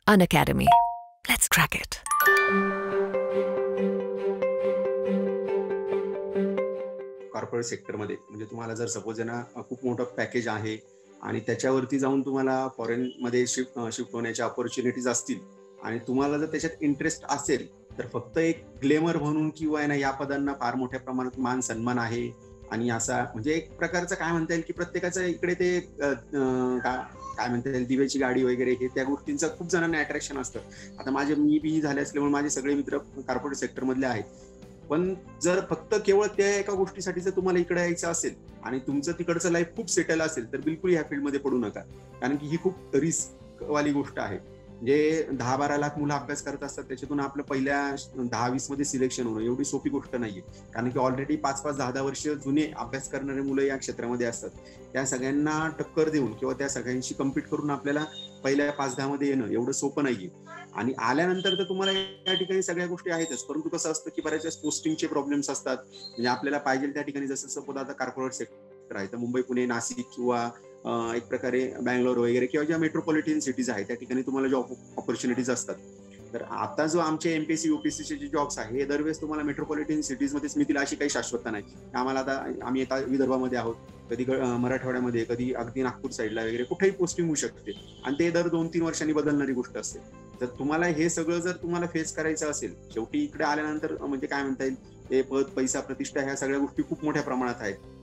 Unacademy. Let's crack it. Corporate सेक्टरमध्ये म्हणजे तुम्हाला जर सपोज आहे ना खूप मोठं पॅकेज आहे आणि त्याच्यावरती जाऊन तुम्हाला फॉरेनमध्ये शिफ्ट होण्याच्या ऑपॉर्च्युनिटीज असतील आणि तुम्हाला जर त्याच्यात इंटरेस्ट असेल तर फक्त एक ग्लेमर म्हणून किंवा आहे ना या पदांना फार मोठ्या प्रमाणात मान सन्मान आहे आणि असा म्हणजे एक प्रकारचं काय म्हणता येईल की प्रत्येकाचं इकडे ते काय म्हणता येईल दिव्याची गाडी वगैरे हे त्या गोष्टींचं खूप जणांना अट्रॅक्शन असतं. आता मी बी झाले असल्यामुळे माझे सगळे मित्र कॉर्पोरेट सेक्टरमधले आहेत. पण जर फक्त केवळ त्या एका गोष्टीसाठी जर तुम्हाला इकडे यायचं असेल आणि तुमचं तिकडचं लाईफ खूप सेटल असेल तर बिलकुल ह्या फील्डमध्ये पडू नका, कारण की ही खूप रिस्क वाली गोष्ट आहे. जे 10-12 लाख मुलं अभ्यास करत असतात त्याच्यातून आपलं पहिल्या 10-20 मध्ये सिलेक्शन होणं एवढी सोपी गोष्ट नाहीये, कारण की ऑलरेडी 5-5, 10-10 वर्ष जुने अभ्यास करणारे मुलं या क्षेत्रामध्ये असतात. त्या सगळ्यांना टक्कर देऊन किंवा त्या सगळ्यांशी कम्पीट करून आपल्याला पहिल्या 5-10 मध्ये येणं एवढं सोपं नाहीये. आणि आल्यानंतर तर तुम्हाला या ठिकाणी सगळ्या गोष्टी आहेतच, परंतु कसं असतं की बऱ्याच वेळेस पोस्टिंगचे प्रॉब्लेम्स असतात. म्हणजे आपल्याला पाहिजे त्या ठिकाणी जसं सपोज आता कॉर्पोरेट सेक्टर आहे तर मुंबई, पुणे, नाशिक किंवा एक प्रकारे बँगलोर वगैरे किंवा ज्या मेट्रोपॉलिटन सिटीज आहेत त्या ठिकाणी तुम्हाला जॉब ऑपॉर्च्युनिटीज असतात. तर आता जो आमचे एमपीएससी यूपीएससीचे जे जॉब्स आहे हे दरवेळेस तुम्हाला मेट्रोपॉलिटन सिटीजमध्येच मिळतील अशी काही शाश्वतता नाही. आम्हाला आता आम्ही आता विदर्भामध्ये आहोत, कधी मराठवाड्यामध्ये, कधी अगदी नागपूर साईडला वगैरे कुठेही पोस्टिंग होऊ शकते आणि ते दर 2-3 वर्षांनी बदलणारी गोष्ट असते. तर तुम्हाला हे सगळं जर तुम्हाला फेस करायचं असेल, शेवटी इकडे आल्यानंतर म्हणजे काय म्हणता येईल, हे पद, पैसा, प्रतिष्ठा ह्या सगळ्या गोष्टी खूप मोठ्या प्रमाणात आहेत.